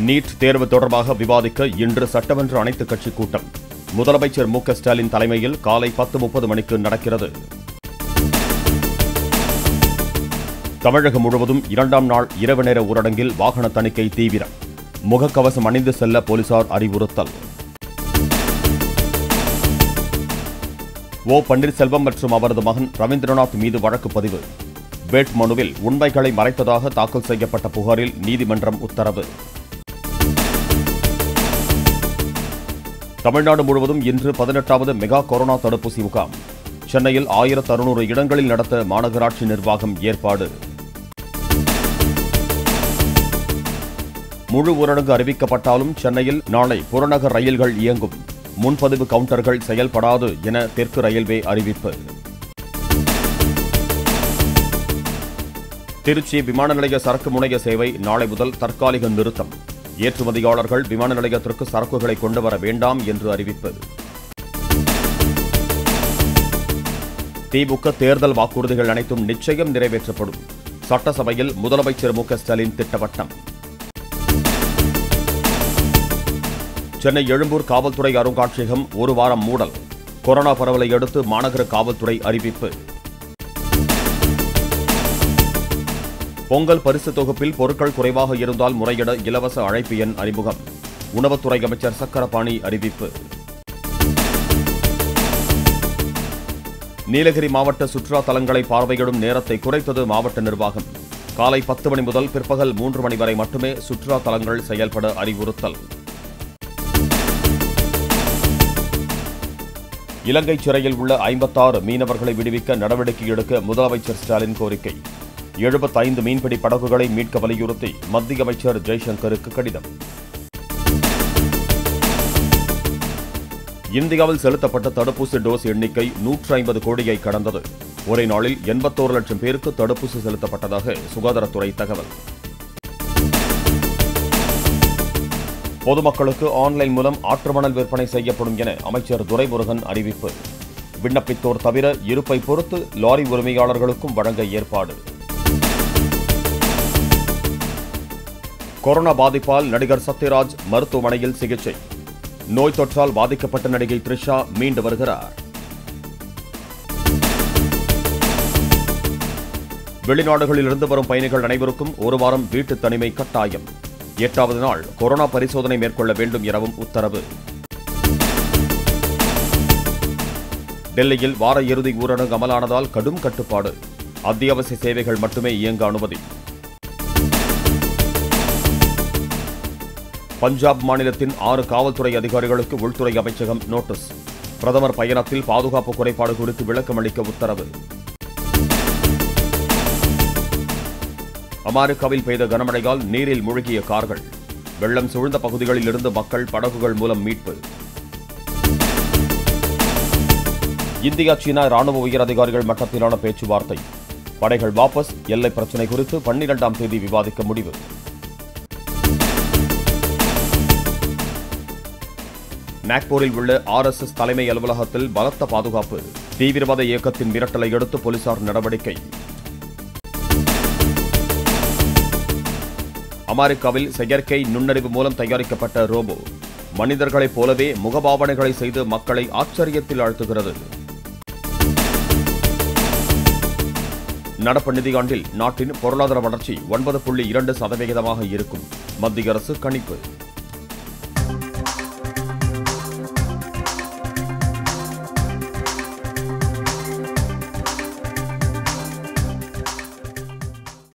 NEET தேர்வு தொடர்பாக விவாதிக்க இன்று சட்டமன்ற அனைத்துக் கட்சி கூட்டம் முதலமைச்சர் மு.க.ஸ்டாலின் தலைமையில் காலை 10:30 மணிக்கு நடக்கிறது. தமிழகம் முழுவதும் 2ஆம் நாள் இரவு நேர ஊரடங்கில் வாகன தணிக்கை தீவிரம். முகக்கவசம் அணிந்து செல்ல போலீசார் அறிவுறுத்தல். ஓ. பன்னீர்செல்வம் மற்றும் அவரது மகன் ரவீந்திரநாத் மீது வழக்கு பதிவு. வேட்புமனுவில் உண்மைகளை மறைத்ததாக தாக்கல் செய்யப்பட்ட புகாரில் நீதிமன்றம் உத்தரவு. தமிழ்நாடு முழுவதும் இன்று 18வது மெகா கொரோனா தடுப்பூசி முகாம். சென்னையில் 1600 இடங்களில் நடத்த மாநகராட்சி நிர்வாகம் ஏற்பாடு. முழு ஊரடங்கு அறிவிக்கப்பட்டாலும் சென்னையில் நாளை புறநகர் ரயில்கள் இயங்கும். முன்பதிவு கவுண்டர்கள் செயல்படாது என தெற்கு ரயில்வே அறிவிப்பு. திருச்சி விமான நிலைய சரக்கு முனைய சேவை நாளை முதல் தற்காலிக நிறுத்தம். ஏற்றுமதியாளர்கள் விமான நிலையத்திற்கு சரக்குகளை கொண்டு வர வேண்டாம் என்று அறிவிப்பு. திமுக தேர்தல் வாக்குறுதிகள் அனைத்தும் நிச்சயம் நிறைவேற்றப்படும். சட்டசபையில் முதலமைச்சர் மு.க.ஸ்டாலின் திட்டவட்டம். சென்னை எழும்பூர் காவல்துறை அருங்காட்சியகம் ஒரு வாரம் மூடல். கொரோனா பரவலை அடுத்து மாநகர காவல்துறை அறிவிப்பு. பொங்கல் பரிசு தொகுப்பில் பொருட்கள் குறைவாக இருந்தால் முறையிட இலவச அழைப்பு எண் அறிமுகம். உணவுத்துறை அமைச்சர் சக்கரபாணி அறிவிப்பு. நீலகிரி மாவட்ட சுற்றுலா தலங்களை பார்வையிடும் நேரத்தை குறைத்தது மாவட்ட நிர்வாகம். காலை 10 மணி முதல் பிற்பகல் 3 மணி வரை மட்டுமே சுற்றுலா தலங்கள் செயல்பட அறிவுறுத்தல். இலங்கை சிறையில் உள்ள 56 மீனவர்களை விடுவிக்க நடவடிக்கை எடுக்க முதலமைச்சர் ஸ்டாலின் கோரிக்கை. 75 மீன்பிடி படகுகளை மீட்க வலியுறுத்தி மத்திய அமைச்சர் ஜெய்சங்கருக்கு கடிதம். இந்தியாவில் செலுத்தப்பட்ட தடுப்பூசி டோஸ் எண்ணிக்கை 150 கோடியை கடந்தது. ஒரே நாளில் 81 லட்சம் பேருக்கு தடுப்பூசி செலுத்தப்பட்டதாக சுகாதாரத்துறை தகவல். பொதுமக்களுக்கு ஆன்லைன் மூலம் ஆற்றுமணல் விற்பனை செய்யப்படும் என அமைச்சர் துரைமுருகன் அறிவிப்பு. விண்ணப்பித்தோர் தவிர இருப்பை பொறுத்து லாரி உரிமையாளர்களுக்கும் வழங்க ஏற்பாடு. கொரோனா பாதிப்பால் நடிகர் சத்யராஜ் மருத்துவமனையில் சிகிச்சை. நோய் தொற்றால் பாதிக்கப்பட்ட நடிகை த்ரிஷா மீண்டு வருகிறார். வெளிநாடுகளிலிருந்து வரும் பயணிகள் அனைவருக்கும் ஒரு வாரம் வீட்டு தனிமை கட்டாயம். 8வது நாள் கொரோனா பரிசோதனை மேற்கொள்ள வேண்டும் எனவும் உத்தரவு. டெல்லியில் வார இறுதி ஊரடங்கு அமலானதால் கடும் கட்டுப்பாடு. அத்தியாவசிய சேவைகள் மட்டுமே இயங்க அனுமதி. பஞ்சாப் மாநிலத்தின் 6 காவல்துறை அதிகாரிகளுக்கு உள்துறை அமைச்சகம் நோட்டீஸ். பிரதமர் பயணத்தில் பாதுகாப்பு குறைபாடு குறித்து விளக்கம் அளிக்க உத்தரவு. அமெரிக்காவில் பெய்த கனமழையால் நீரில் மூழ்கிய கார்கள். வெள்ளம் சூழ்ந்த பகுதிகளில் இருந்து மக்கள் படகுகள் மூலம் மீட்பு. இந்தியா சீனா ராணுவ உயர் அதிகாரிகள் மட்டத்திலான பேச்சுவார்த்தை. படைகள் வாபஸ். எல்லை பிரச்சினை குறித்து 12ஆம் தேதி விவாதிக்க முடிவு. நாக்பூரில் உள்ள RSS தலைமை அலுவலகத்தில் பலத்த பாதுகாப்பு. தீவிரவாத இயக்கத்தின் மிரட்டலை அடுத்து போலீசார் நடவடிக்கை. அமெரிக்காவில் செயற்கை நுண்ணறிவு மூலம் தயாரிக்கப்பட்ட ரோபோ மனிதர்களைப் போலவே முகபாவனைகளை செய்து மக்களை ஆச்சரியத்தில் ஆழ்த்துகிறது. நடப்பு நிதியாண்டில் நாட்டின் பொருளாதார வளர்ச்சி 9.2% இருக்கும். மத்திய அரசு கணிப்பு.